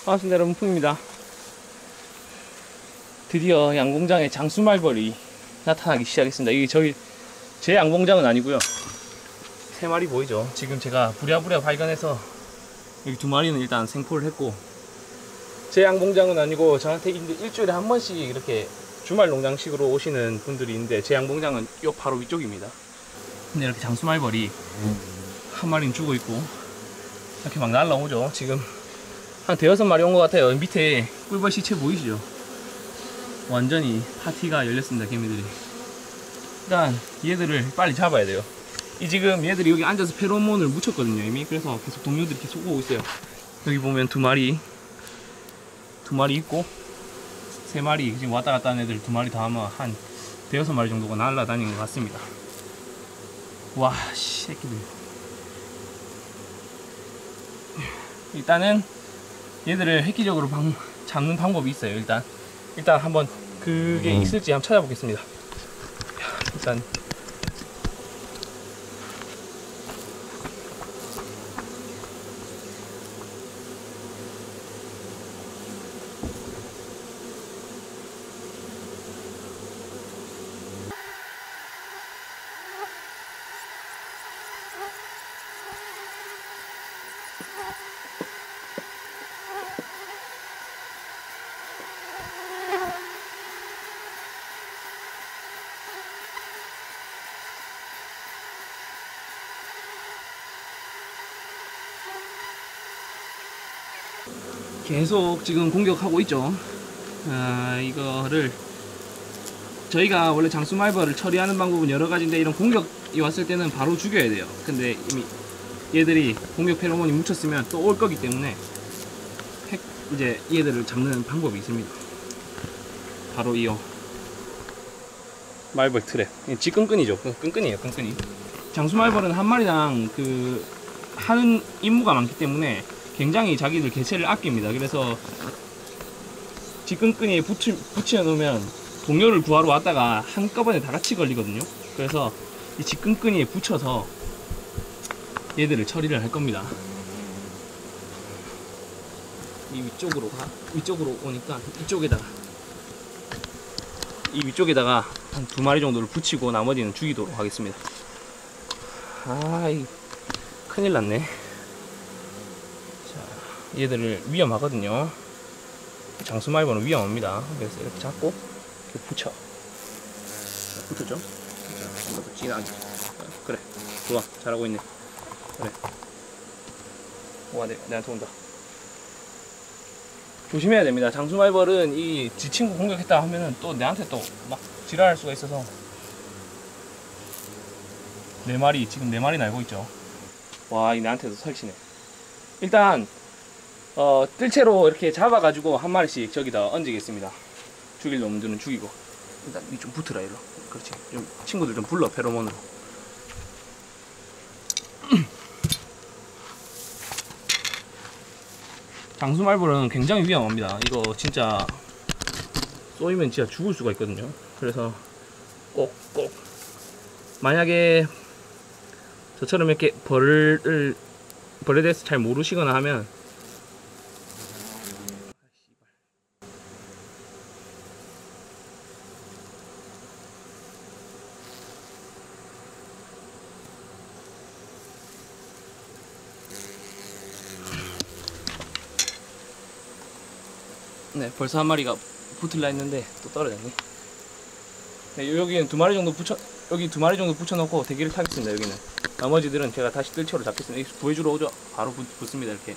반갑습니다 여러분, 풍입니다. 드디어 양봉장에 장수말벌이 나타나기 시작했습니다. 이게 제 양봉장은 아니고요. 3마리 보이죠? 지금 제가 부랴부랴 발견해서 여기 2마리는 일단 생포를 했고, 제 양봉장은 아니고 저한테 일주일에 한 번씩 이렇게 주말 농장식으로 오시는 분들이 있는데, 제 양봉장은 요 바로 위쪽입니다. 근데 이렇게 장수말벌이 한 마리는 죽어 있고 이렇게 막 날라오죠. 지금 한 5-6마리 온 것 같아요. 밑에 꿀벌 시체 보이시죠? 완전히 파티가 열렸습니다, 개미들이. 일단 얘들을 빨리 잡아야 돼요. 지금 얘들이 여기 앉아서 페로몬을 묻혔거든요, 이미. 그래서 계속 동료들이 계속 오고 있어요. 여기 보면 2마리 있고 3마리 지금 왔다 갔다 하는 애들 2마리 다 하면 한 5-6마리 정도가 날아다니는 것 같습니다. 와, 새끼들. 일단은 얘들을 획기적으로 잡는 방법이 있어요. 일단 한번 그게 있을지 한번 찾아보겠습니다. 일단 계속 지금 공격하고 있죠. 이거를 저희가 원래 장수말벌을 처리하는 방법은 여러 가지인데, 이런 공격이 왔을 때는 바로 죽여야 돼요. 근데 이미 얘들이 공격 페로몬이 묻혔으면 또 올 거기 때문에 이제 얘들을 잡는 방법이 있습니다. 바로 이요 말벌 트랩. 찌끈끈이죠. 끈끈이에요, 끈끈이. 장수말벌은 한 마리당 하는 임무가 많기 때문에 굉장히 자기들 개체를 아낍니다. 그래서 뒷끈끈이에 붙여 놓으면 동료를 구하러 왔다가 한꺼번에 다 같이 걸리거든요. 그래서 이 뒷끈끈이에 붙여서 얘들을 처리를 할 겁니다. 이 위쪽으로 오니까 이 위쪽에다가 한 2마리 정도를 붙이고 나머지는 죽이도록 하겠습니다. 큰일 났네. 얘들을 위험하거든요. 장수말벌은 위험합니다. 그래서 이렇게 잡고 이렇게 붙었죠? 한번 더 진하게. 그래, 좋아, 잘하고 있네. 그래. 와, 내한테 온다. 조심해야 됩니다. 장수말벌은 지 친구 공격했다 하면은 또 내한테 또 막 지랄할 수가 있어서. 4마리, 지금 4마리 날고 있죠. 와, 내한테도 설치네. 일단 뜰채로 이렇게 잡아가지고 한 마리씩 저기다 얹겠습니다. 죽일 놈들은 죽이고. 일단 니 좀 붙으라, 일로. 그렇지. 좀 친구들 좀 불러, 페로몬으로. 장수말벌은 굉장히 위험합니다. 이거 진짜 쏘이면 진짜 죽을 수가 있거든요. 그래서 꼭 만약에 저처럼 이렇게 벌에 대해서 잘 모르시거나 하면 네, 벌써 한 마리가 붙을라 했는데 또 떨어졌네. 네, 여기는 2마리 정도 여기 2마리 정도 붙여놓고 대기를 타겠습니다. 여기는 나머지들은 제가 다시 뜰채로 잡겠습니다. 구해주러 오죠. 바로 붙습니다. 이렇게.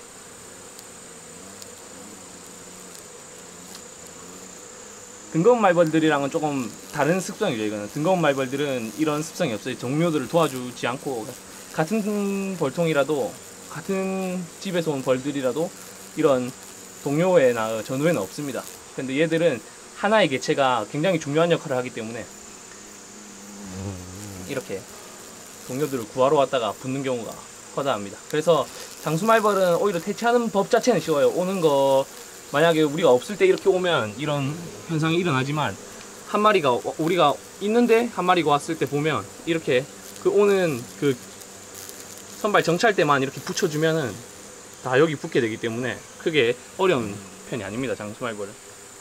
등거운 말벌들이랑은 조금 다른 습성이죠. 이거는 등거운 말벌들은 이런 습성이 없어요. 동료들을 도와주지 않고, 같은 벌통이라도, 같은 집에서 온 벌들이라도 이런 동료애나 전우애는 없습니다. 근데 얘들은 하나의 개체가 굉장히 중요한 역할을 하기 때문에 이렇게 동료들을 구하러 왔다가 붙는 경우가 허다합니다. 그래서 장수말벌은 오히려 퇴치하는 법 자체는 쉬워요. 오는 거, 만약에 우리가 없을 때 이렇게 오면 이런 현상이 일어나지만, 한 마리가 우리가 있는데 한 마리가 왔을 때 보면 이렇게 오는 선발 정찰 때만 이렇게 붙여주면은 다 여기 붙게 되기 때문에 크게 어려운 편이 아닙니다, 장수말벌은.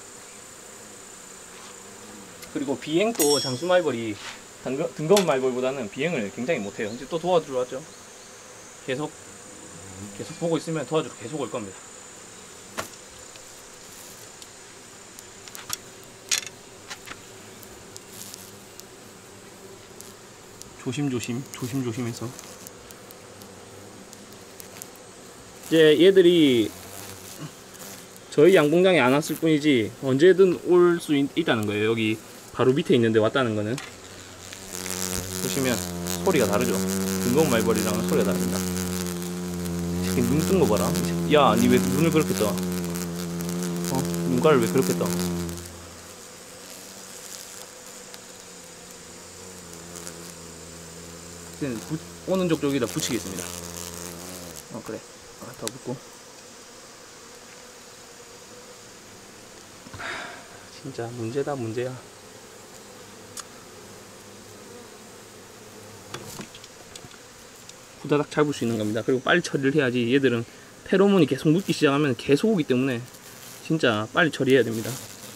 그리고 비행도 장수말벌이 등거운 말벌보다는 비행을 굉장히 못해요. 이제 또 도와주러 왔죠. 계속 보고 있으면 도와주러 계속 올 겁니다. 조심조심해서. 이제 얘들이 저희 양봉장에 안 왔을 뿐이지 언제든 올 수 있다는 거예요. 여기 바로 밑에 있는데 왔다는 거는. 보시면 소리가 다르죠. 등거운 말벌이랑은 소리가 다릅니다. 이렇게 눈 뜬 거 봐라. 야, 니 왜 눈을 그렇게 떠? 눈가를 왜 그렇게 떠? 오는 쪽쪽에다 붙이겠습니다. 그래. 더 붙고. 진짜 문제다, 문제야. 후다닥 잡을 수 있는 겁니다. 그리고 빨리 처리를 해야지. 얘들은 페로몬이 계속 묻기 시작하면 계속 오기 때문에 진짜 빨리 처리해야 됩니다.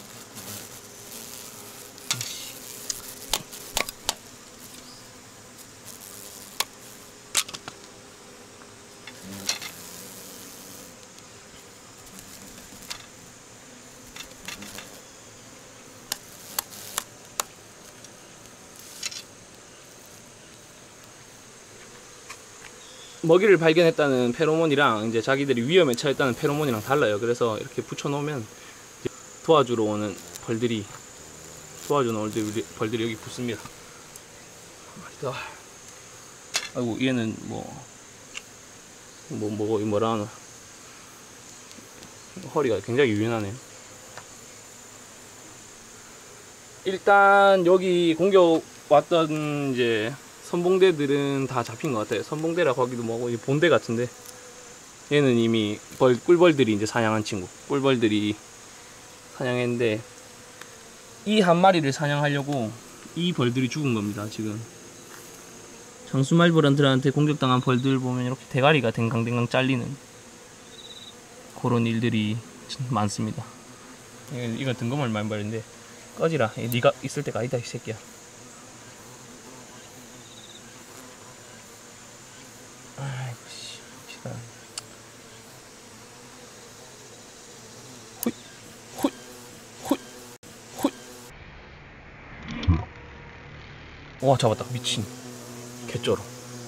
먹이를 발견했다는 페로몬이랑 이제 자기들이 위험에 처했다는 페로몬이랑 달라요. 그래서 이렇게 붙여놓으면 도와주러 오는 벌들이 여기 붙습니다. 아이고, 얘는 뭐라 하나, 허리가 굉장히 유연하네요. 일단 여기 공격 왔던 이제 선봉대들은 다 잡힌 것 같아요. 선봉대라고 하기도 뭐고, 본대 같은데, 얘는 이미 꿀벌들이 이제 사냥한 친구. 꿀벌들이 사냥했는데, 이 한 마리를 사냥하려고 이 벌들이 죽은 겁니다, 지금. 장수말벌한테 공격당한 벌들 보면 이렇게 대가리가 댕강댕강 잘리는 그런 일들이 많습니다. 이건 등거운 말벌인데, 꺼지라. 네가 있을 때가 아니다, 이 새끼야. 아이고, 씨. 와, 잡았다. 미친. 개쩔어.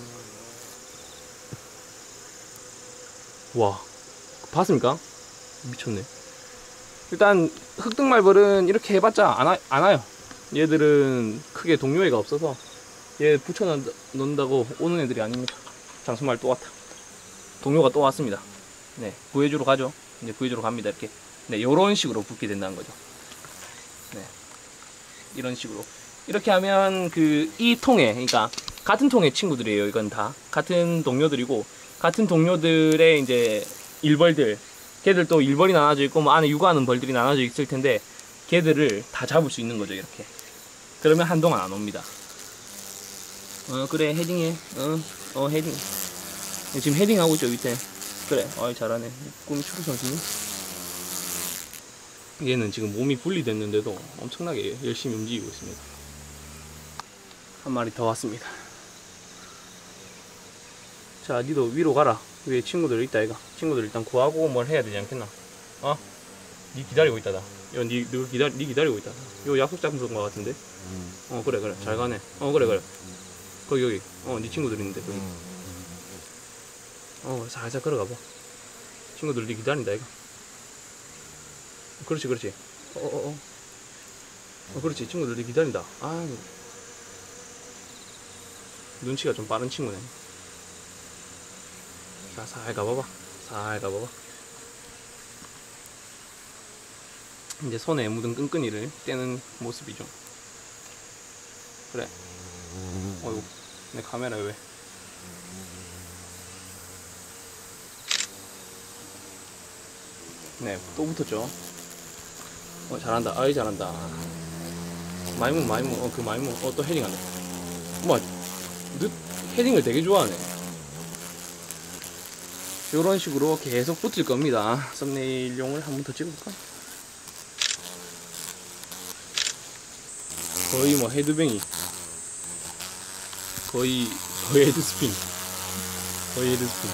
와, 봤습니까? 미쳤네. 일단 흑등말벌은 이렇게 해봤자 안 와요. 얘들은 크게 동료애가 없어서 얘 붙여놓는다고 오는 애들이 아닙니다. 장수말 또 왔다. 동료가 또 왔습니다. 네, 구해주러 가죠. 이제 구해주러 갑니다. 이렇게. 네, 요런 식으로 붙게 된다는 거죠. 네, 이런 식으로. 이렇게 하면 이 통에, 그러니까 같은 통의 친구들이에요. 이건 다 같은 동료들이고, 같은 동료들의 이제 일벌들, 걔들 또 일벌이 나눠져 있고 뭐 안에 육아하는 벌들이 나눠져 있을 텐데, 걔들을 다 잡을 수 있는 거죠. 이렇게. 그러면 한동안 안 옵니다. 그래, 헤딩해. 헤딩. 지금 헤딩하고 있죠, 밑에. 그래, 잘하네. 꿈이 축구 선수니? 얘는 지금 몸이 분리됐는데도 엄청나게 열심히 움직이고 있습니다. 한 마리 더 왔습니다. 자, 니도 위로 가라. 위에 친구들 있다, 이가. 친구들 일단 구하고 뭘 해야 되지 않겠나? 니 기다리고 있다, 나. 니 기다리고 있다. 요 약속 잡은 것 같은데? 그래. 잘 가네. 그래. 거기. 니 친구들 있는데, 거기. 살살 걸어가봐. 친구들 니 기다린다, 이가. 그렇지. 그렇지. 친구들 니 기다린다. 눈치가 좀 빠른 친구네. 자, 살 가봐봐. 이제 손에 묻은 끈끈이를 떼는 모습이죠. 그래. 어이구, 내 카메라 왜? 네, 또 붙었죠. 잘한다. 잘한다. 마이무. 마이무. 또 헤딩한다. 헤딩을 되게 좋아하네. 요런 식으로 계속 붙을 겁니다. 썸네일용을 한번 더 찍어볼까? 거의 뭐 헤드뱅이, 거의 헤드스핀, 거의 헤드스핀.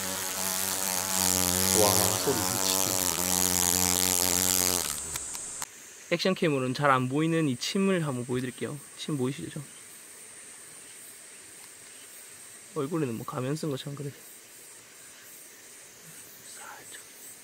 와, 소리 미치죠. 액션캠으로는 잘 안 보이는 이 침을 한번 보여드릴게요. 침 보이시죠? 얼굴에는 뭐 가면 쓴 것처럼 그래. 살짝.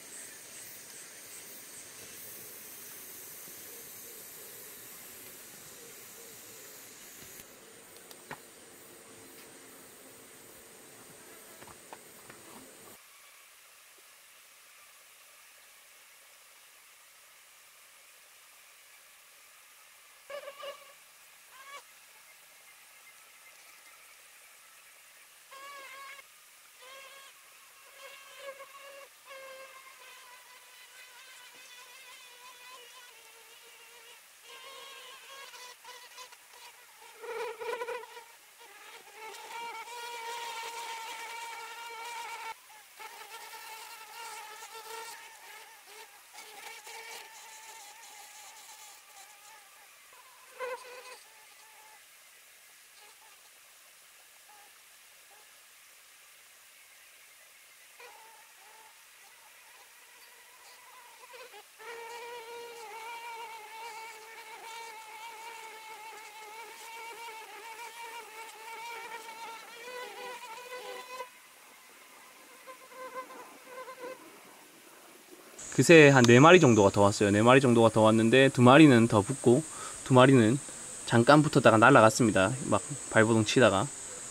그새 한 4마리 정도가 더 왔어요. 4마리 정도가 더 왔는데 2마리는 더 붙고 2마리는 잠깐 붙었다가 날아갔습니다. 막 발버둥 치다가.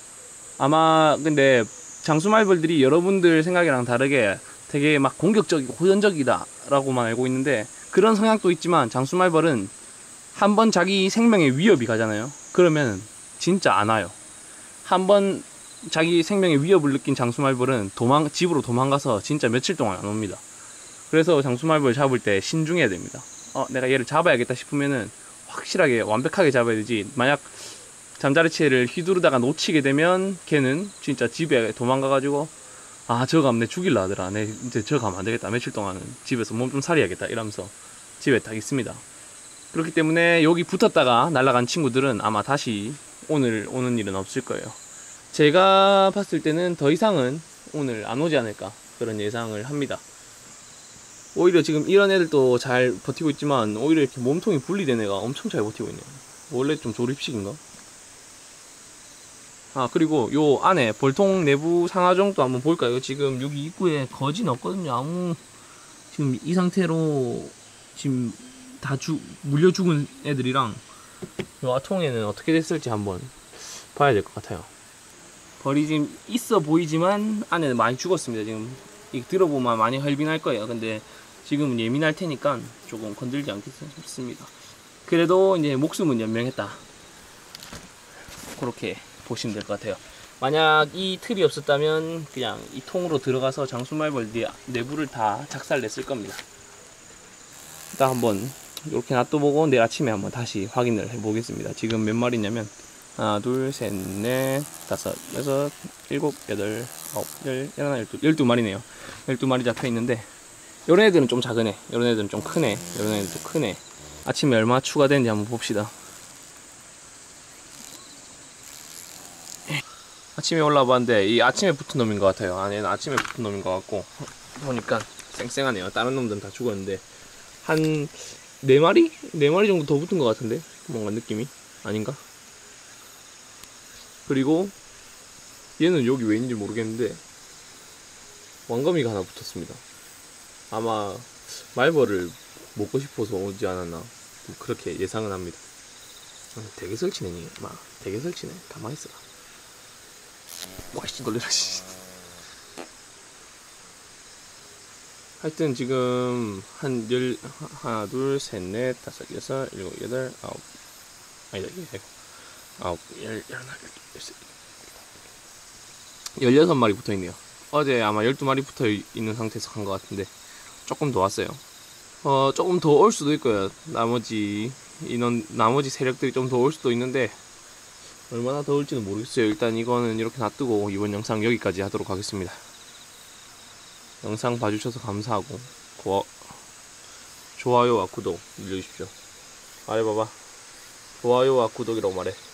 아마 근데 장수말벌들이 여러분들 생각이랑 다르게 되게 막 공격적이고 호전적이다 라고만 알고 있는데, 그런 성향도 있지만 장수말벌은 한번 자기 생명에 위협이 가잖아요. 그러면 진짜 안 와요. 한번 자기 생명의 위협을 느낀 장수말벌은 집으로 도망가서 진짜 며칠 동안 안 옵니다. 그래서 장수말벌 잡을 때 신중해야 됩니다. 내가 얘를 잡아야겠다 싶으면은 확실하게 완벽하게 잡아야 되지, 만약 잠자리채를 휘두르다가 놓치게 되면 걔는 진짜 집에 도망가가지고 저거 가면 내 죽일라 하더라, 내 이제 저거 가면 안 되겠다, 며칠 동안은 집에서 몸 좀 살려야겠다 이러면서 집에 딱 있습니다. 그렇기 때문에 여기 붙었다가 날아간 친구들은 아마 다시 오늘 오는 일은 없을 거예요. 제가 봤을 때는 더 이상은 오늘 안 오지 않을까 그런 예상을 합니다. 오히려 지금 이런 애들도 잘 버티고 있지만 오히려 이렇게 몸통이 분리된 애가 엄청 잘 버티고 있네요. 원래 좀 조립식인가? 그리고 요 안에 볼통 내부 상하정도 한번 볼까요? 지금 여기 입구에 거진 없거든요. 아무, 지금 이 상태로 지금 다 물려 죽은 애들이랑 요 아통에는 어떻게 됐을지 한번 봐야 될 것 같아요. 벌이 지금 있어 보이지만 안에는 많이 죽었습니다. 지금 이 들어보면 많이 헐빈할 거예요. 근데 지금은 예민할 테니까 조금 건들지 않겠습니다. 그래도 이제 목숨은 연명했다, 그렇게 보시면 될 것 같아요. 만약 이 틀이 없었다면 그냥 이 통으로 들어가서 장수말벌 내부를 다 작살냈을 겁니다. 일단 한번 이렇게 놔둬보고 내일 아침에 한번 다시 확인을 해보겠습니다. 지금 몇 마리냐면 하나, 둘, 셋, 넷, 다섯, 여섯, 일곱, 여덟, 아홉, 열, 열하나, 12마리네요. 12마리 잡혀있는데, 요런 애들은 좀 작은 애, 요런 애들은 좀 큰 애, 요런 애들도 큰 애. 아침에 얼마나 추가되는지 한번 봅시다. 아침에 올라와봤는데 이 아침에 붙은 놈인 것 같아요. 안에는 아침에 붙은 놈인 것 같고, 보니까 쌩쌩하네요. 다른 놈들은 다 죽었는데 한 4마리? 4마리 정도 더 붙은 것 같은데, 뭔가 느낌이 아닌가? 그리고 얘는 여기 왜 있는지 모르겠는데 왕거미가 하나 붙었습니다. 아마 말벌을 먹고 싶어서 오지 않았나, 그렇게 예상은 합니다. 되게 설치네, 되게 설치네. 가만히 있어라. 와씨, 놀래라 씨. 하여튼 지금 하나, 둘, 셋, 넷, 다섯, 여섯, 일곱, 여덟, 아홉, 아니다, 이게 아홉, 열하나, 16마리 붙어있네요. 어제 아마 12마리 붙어있는 상태에서 간 것 같은데 조금 더 왔어요. 조금 더 올 수도 있고요. 나머지 세력들이 좀 더 올 수도 있는데 얼마나 더 올지는 모르겠어요. 일단 이거는 이렇게 놔두고 이번 영상 여기까지 하도록 하겠습니다. 영상 봐주셔서 감사하고 좋아요와 구독 눌러주십시오. 말해봐봐. 좋아요와 구독이라고 말해.